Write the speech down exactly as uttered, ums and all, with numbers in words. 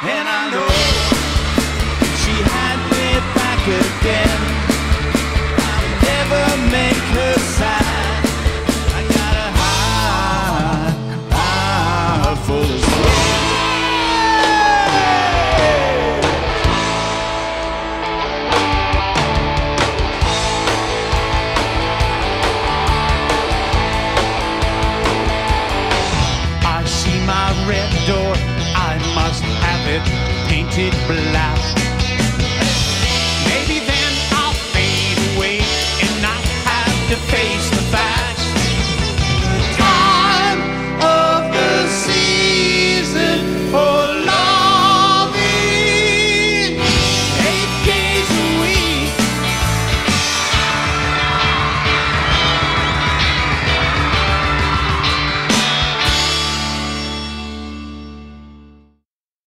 And I know she had me back again. I'll never make her sad. I got a heart, heart full of sweat. I see my red door, I must have it painted black.